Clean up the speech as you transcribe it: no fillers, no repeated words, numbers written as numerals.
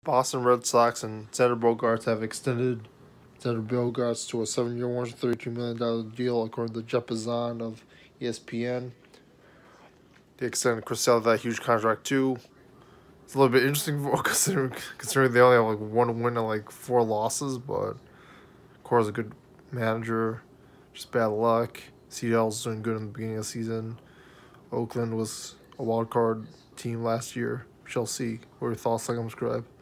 Boston Red Sox and Xander Bogaerts have extended Xander Bogaerts to a 7-year, $132 million deal, according to Jeff Bezos of ESPN. They extended Chris Sale that huge contract too. It's a little bit interesting considering they only have like one win and like 4 losses, but Cora's a good manager, just bad luck. Seattle's doing good in the beginning of the season. Oakland was a wild card team last year. We shall see. What are your thoughts? Like and subscribe.